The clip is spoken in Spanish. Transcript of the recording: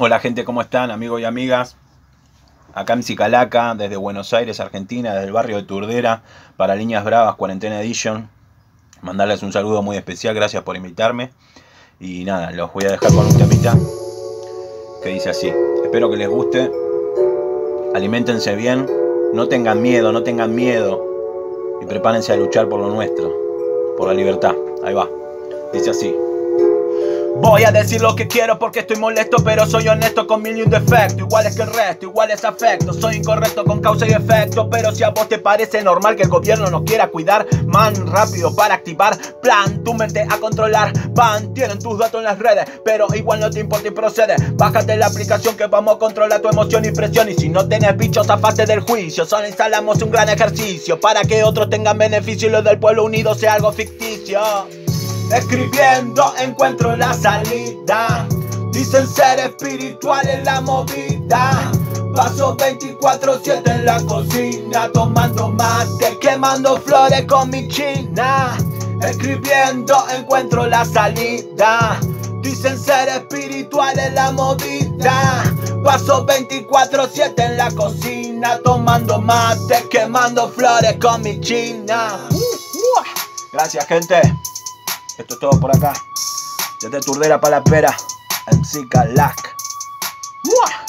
Hola gente, ¿cómo están? Amigos y amigas. Acá MC Calaca, desde Buenos Aires, Argentina, desde el barrio de Turdera, para Líneas Bravas, Cuarentena Edition. Mandarles un saludo muy especial, gracias por invitarme. Y nada, los voy a dejar con un temita que dice así. Espero que les guste. Aliméntense bien, no tengan miedo, no tengan miedo. Y prepárense a luchar por lo nuestro, por la libertad. Ahí va, dice así. Voy a decir lo que quiero porque estoy molesto, pero soy honesto con mil y un defecto. Igual es que el resto, igual es afecto. Soy incorrecto con causa y efecto, pero si a vos te parece normal que el gobierno nos quiera cuidar, man, rápido para activar plan, tu mente a controlar. Van, tienen tus datos en las redes, pero igual no te importa y procede. Bájate la aplicación que vamos a controlar tu emoción y presión. Y si no tenés bichos, zafate del juicio. Solo instalamos un gran ejercicio para que otros tengan beneficio y lo del pueblo unido sea algo ficticio. Escribiendo encuentro la salida. Dicen ser espiritual en la movida. Paso 24/7 en la cocina, tomando mate, quemando flores con mi china. Escribiendo encuentro la salida. Dicen ser espiritual en la movida. Paso 24/7 en la cocina, tomando mate, quemando flores con mi china. Gracias, gente. Esto es todo por acá. Desde Turdera para la Pera, MC Calaca.